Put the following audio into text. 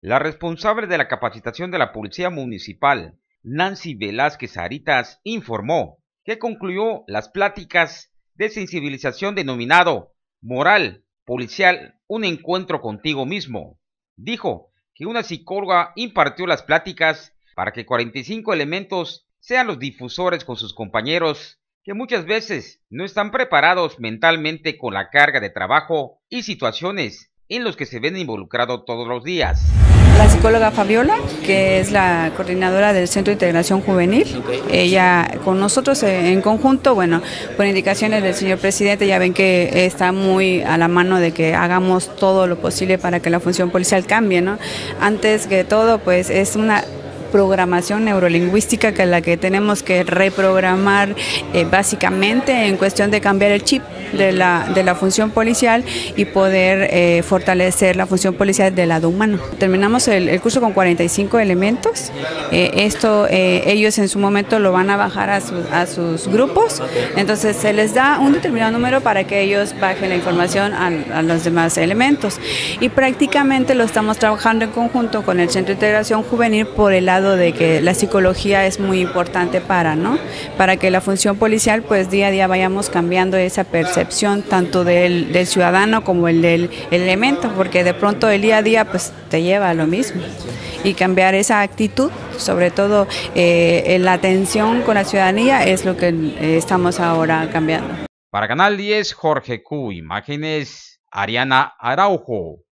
La responsable de la capacitación de la Policía Municipal, Nancy Velázquez Aritas, informó que concluyó las pláticas de sensibilización denominado Moral Policial, un encuentro contigo mismo. Dijo que una psicóloga impartió las pláticas para que 45 elementos sean los difusores con sus compañeros, que muchas veces no están preparados mentalmente con la carga de trabajo y situaciones en los que se ven involucrados todos los días. La psicóloga Fabiola, que es la coordinadora del Centro de Integración Juvenil, ella con nosotros en conjunto, bueno, por indicaciones del señor presidente, ya ven que está muy a la mano de que hagamos todo lo posible para que la función policial cambie, ¿no? Antes que todo, pues es una programación neurolingüística que es la que tenemos que reprogramar básicamente en cuestión de cambiar el chip de la función policial y poder fortalecer la función policial del lado humano. Terminamos el curso con 45 elementos. Ellos en su momento lo van a bajar a sus grupos, entonces se les da un determinado número para que ellos bajen la información a los demás elementos, y prácticamente lo estamos trabajando en conjunto con el Centro de Integración Juvenil por el lado de que la psicología es muy importante para que la función policial pues día a día vayamos cambiando esa percepción tanto del ciudadano como el del elemento, porque de pronto el día a día pues te lleva a lo mismo, y cambiar esa actitud, sobre todo la atención con la ciudadanía, es lo que estamos ahora cambiando. Para Canal 10, Jorge Q. Imágenes, Ariana Araujo.